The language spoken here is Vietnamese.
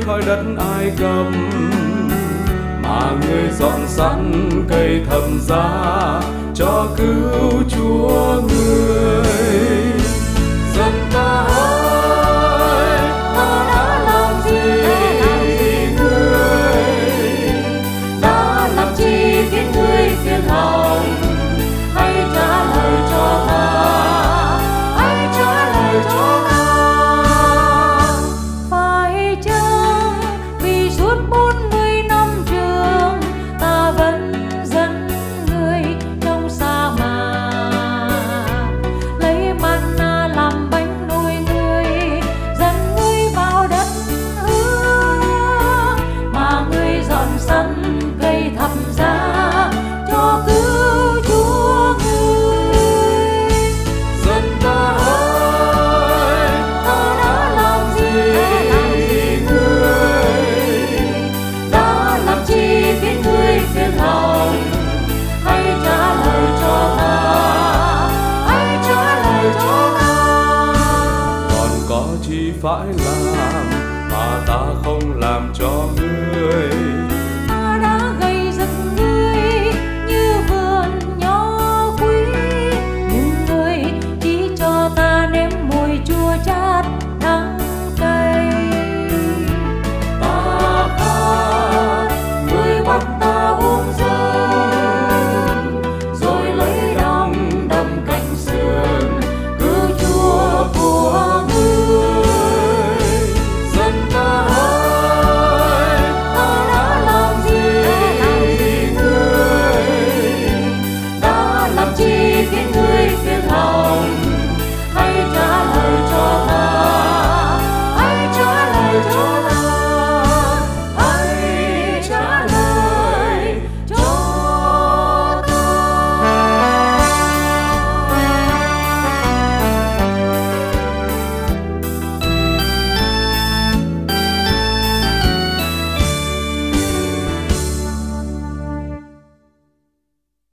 khỏi đất Ai Cập, mà người dọn sẵn cây thập giá cho cứu Chúa người. Dân ta ơi, ta đã làm gì người, đã làm chi khiến người phiền lòng? Hãy trả lời cho ta, hãy trả lời cho ta. Phải chăng vì suốt 40 năm trường ta vẫn dẫn người trong sa mạc, lấy manna làm bánh nuôi người, dẫn người vào đất hứa, mà người dọn sẵn cây thập giá cho cứu Chúa người. Dân ta ơi, ta đã làm gì người, Đã làm chi khiến người phiền lòng? Hãy trả lời cho ta, hãy trả lời cho ta. còn có chi phải làm mà ta không làm cho ngươi?